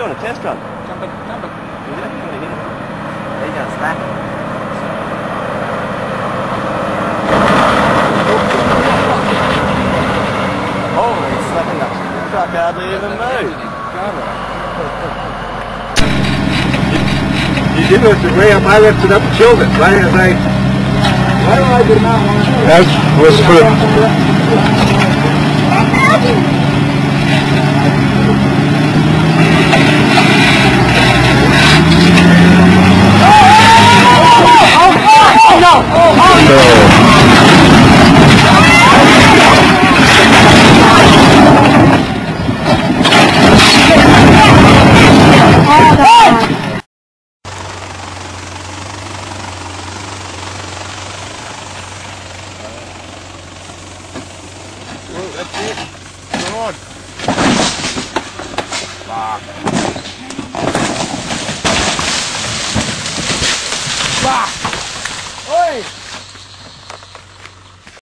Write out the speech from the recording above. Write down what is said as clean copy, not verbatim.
doing a test run. Jumping. There you go, slack. Holy slapping that truck hardly even moved. You didn't lift it way up, I lifted up and killed it. Right as why do I do not want to? That was for... That's it. Good. Fuck. Fuck.